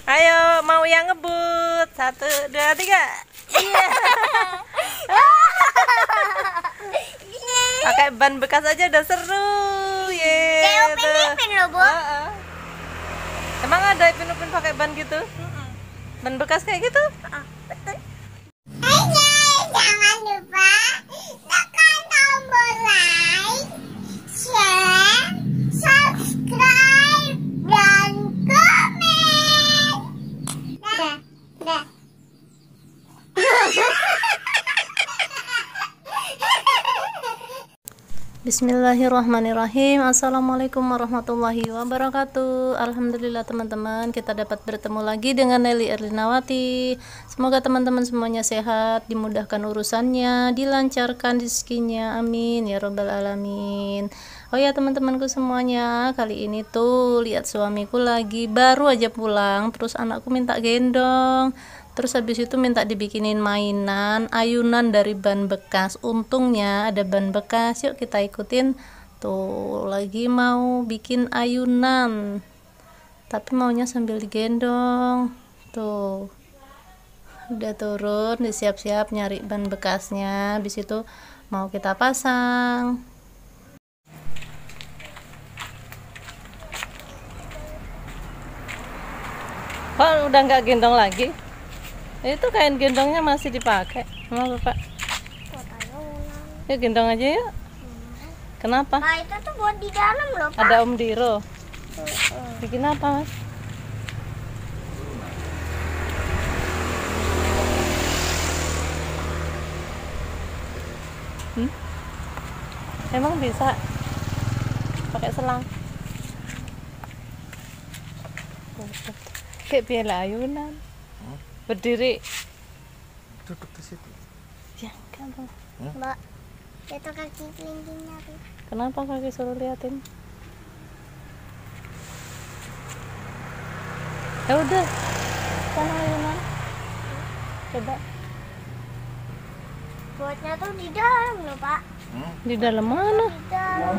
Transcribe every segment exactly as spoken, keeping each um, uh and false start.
Ayo, mau yang ngebut. Satu, dua, tiga. Iya. Pakai ban bekas aja udah seru. Ye. Kayak Upin Ipin loh, Bu. Uh -uh. Emang ada Upin Ipin pakai ban gitu? Mm-mm. Ban bekas kayak gitu? Uh, betul. Hai guys, jangan lupa tekan tombol like, share, subscribe, dan komen. Dah, dah. Bismillahirrahmanirrahim. Assalamualaikum warahmatullahi wabarakatuh. Alhamdulillah teman-teman, kita dapat bertemu lagi dengan Nelly Erlinawati. Semoga teman-teman semuanya sehat, dimudahkan urusannya, dilancarkan rezekinya, amin ya robbal alamin. Oh ya teman-temanku semuanya, kali ini tuh lihat suamiku lagi baru aja pulang, terus anakku minta gendong. Terus habis itu minta dibikinin mainan ayunan dari ban bekas. Untungnya ada ban bekas, yuk kita ikutin. Tuh lagi mau bikin ayunan, tapi maunya sambil digendong. Tuh udah turun, disiap-siap nyari ban bekasnya. Habis itu mau kita pasang. Kok udah nggak gendong lagi? Itu kain gendongnya masih dipakai. Mau Bapak? Ya gendong aja ya. Kenapa? Nah, itu tuh buat di dalam loh, Pak. Ada Om Diro. Bikin apa, Mas? Hmm? Emang bisa pakai selang? Kayak piala ayunan. Berdiri. Duduk di situ. Ya, kan. Hmm? Mbak, itu kaki kelingkingnya tuh. Kenapa kaki suruh liatin? Ya udah. Sana ayunan. Coba. Buatnya tuh di dalam loh, Pak. Hmm? Di dalam mana? Di dalam.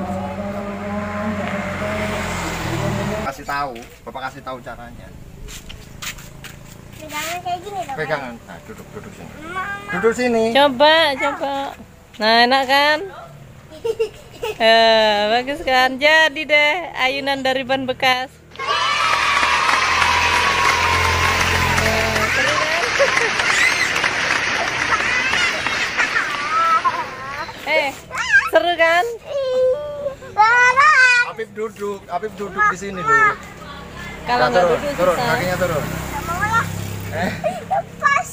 Kasih tahu, Bapak kasih tahu caranya. Pegangan kayak gini dong. Pegangan. Nah, duduk duduk sini. Mama. Duduk sini. Coba, coba. Nah, enak kan? Eh, bagus kan? Jadi deh ayunan dari ban bekas. Eh, seru kan? Eh, seru kan? Apip duduk, Apip duduk di sini dulu. Kalau Nah, nggak turun, duduk turun, susah. kakinya turun. Nggak mau lah. Eh, Lepas.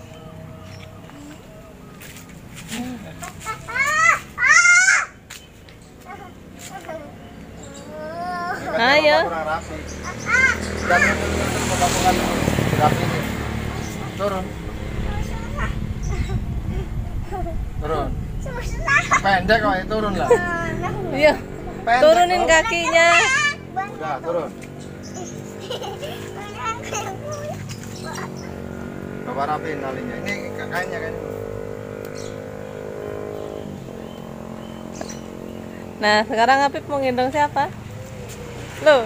Ayo. Kurang rapi. Dan bukan dirapiin. Turun. Turun. Susah. Pendek kok, ya, turun lah. Iya. Pendek, Turunin kok. kakinya. Udah, turun. Bapak rapiin talinya. Ini kainnya kan. Nah, sekarang Apip mau gendong siapa? Loh,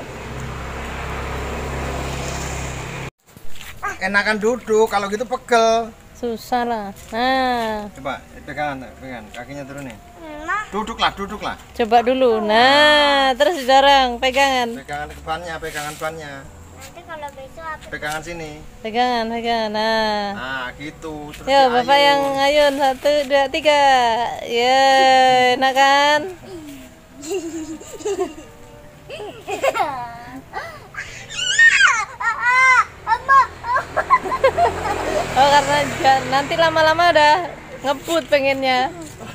Enakan duduk, kalau gitu pegel. susah lah. Nah, Coba pegangan, pegangan, kakinya turunin. Nah, Duduklah, duduklah. coba dulu. Nah, terus didorong, pegangan. Pegangan ke bannya, pegangan bannya. nanti kalau besok apa? Pegangan sini. Pegangan, pegangan. Nah. Nah, gitu. Terus Yo, Bapak diayun. yang ayun. Satu, dua, tiga. Ya, enak kan? Oh, karena ja- nanti lama-lama udah ngebut pengennya.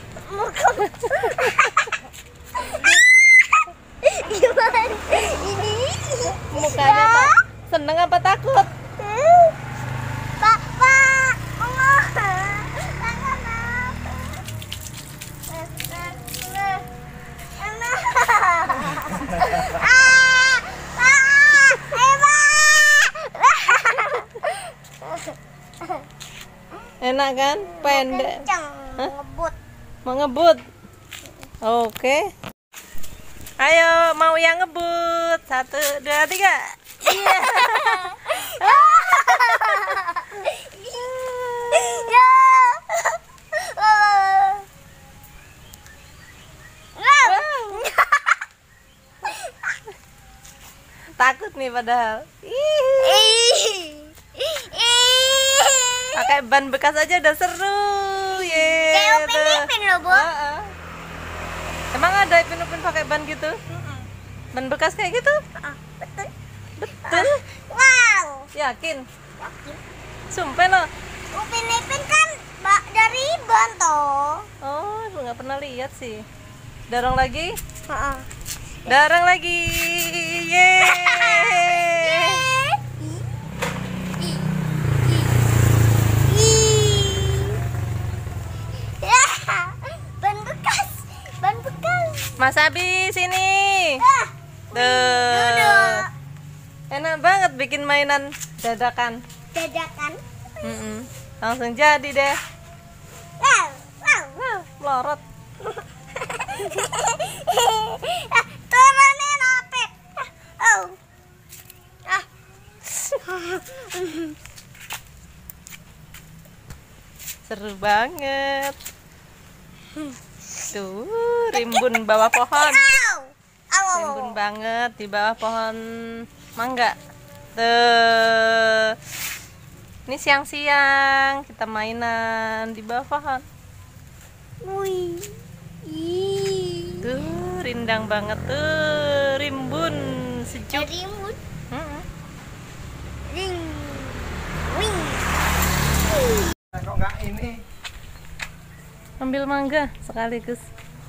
Gimana ini? Mukanya Pak seneng apa takut? Pak, Pak, Allah, tangan apa? Ah, Pak, Enak kan? Pendek. kencang, Hah? ngebut. Mau ngebut? Oke. Ayo, mau yang ngebut. Satu, dua, tiga. Iya. Takut nih padahal. Ih. Pakai ban bekas aja udah seru. Ye. Kayak Upin Ipin loh, Bu. Uh-uh. Emang ada Ipin Ipin pakai ban gitu? Ban bekas kayak gitu? Ah, betul. Betul. Wow. Yakin? Sumpah lo. Upin Ipin kan ba- dari ban toh. Oh, aku nggak pernah lihat sih. Dorong lagi? Heeh. Dorong lagi. Yeay. Ban bekas, ban bekas. Mas Abi sini. Ah, Tuh. duduk. Enak banget bikin mainan dadakan. Dadakan. Mm-mm. Langsung jadi deh. Wow, wow. Wah, melorot. Ah, turunin api. Oh. Ah. Seru banget. Tuh, rimbun bawah pohon. Au. Au. Rimbun banget di bawah pohon mangga. Tuh. Ini siang-siang kita mainan di bawah pohon. Wih. Ih. Tuh, rindang banget tuh, rimbun sejuk. Dari mood. Mm-mm. Ring. Wing. Nah, kok nggak ini? Ambil mangga sekaligus.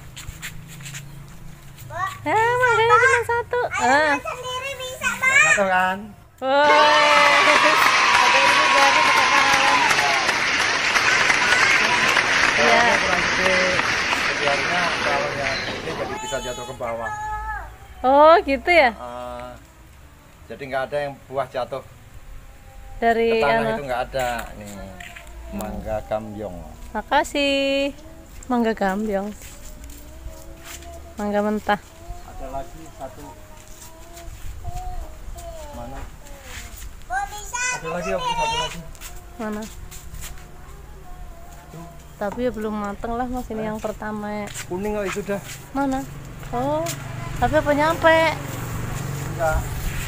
Wah, Ah, mangganya cuma satu. ayo Ah. Mas sendiri bisa, Nggak Bang. satu kan? Woi. Pakai ini juga aku pakai tangan. Iya. Kalau kurang gede, biarnya kalau yang ini jadi bisa jatuh ke bawah. Oh, gitu ya? Ah, jadi nggak ada yang buah jatuh Dari ke tanah, anu. itu nggak ada. Nih, mangga gambyong. Makasih. Mangga gambyong. Mangga mentah. Ada lagi satu. Mana? Bu, bisa. Ada lagi, Om, satu lagi. Mana? Tapi ya belum mateng lah Mas, ini yang pertama. Kuning kok itu dah. Mana? Oh, tapi apa nyampe? Enggak.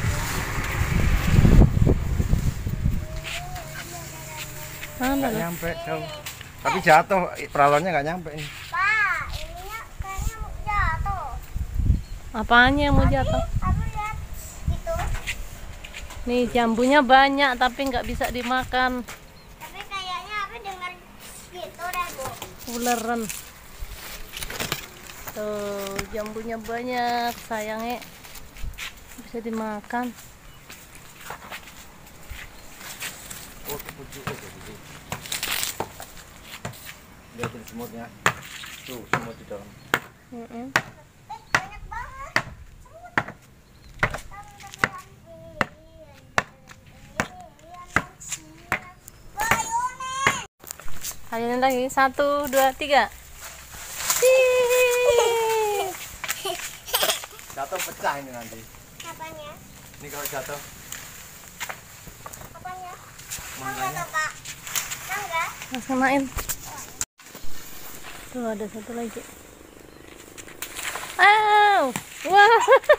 Mana? Nggak Lah? nyampe jauh. Tapi jatuh, peralonnya nggak nyampe ini. Pak, ininya kayaknya mau jatuh. Apanya yang mau jatuh? Aku lihat gitu. Nih jambunya banyak tapi nggak bisa dimakan. Tapi kayaknya aku dengar gitu deh, Bu. Uleran. Tuh, jambunya banyak, sayangnya bisa dimakan. Oh, pucuk itu. Lihatin semutnya. Tuh, semut di dalam. Mm-mm. Eh, banyak banget. Ayo ini lagi, satu, dua, tiga. Hihihi. Jatuh pecah ini nanti. Apanya? Ini kalau jatuh, Apanya? Mangga mangganya. tuh, Pak. Mangga? Mas kenain. Tuh ada satu lagi. Wow, wah.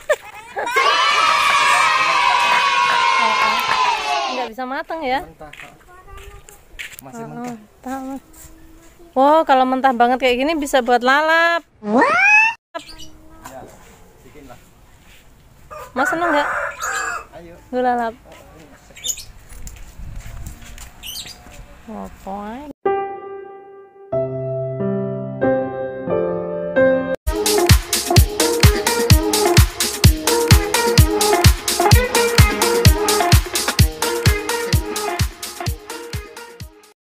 Nggak bisa matang ya? Mentah. Masih Oh, mentah. tahu, Mas. Wow, kalau mentah banget kayak gini bisa buat lalap. Ya, bikin lah. Mas seneng nggak? Ayo. Gue lalap. Oh,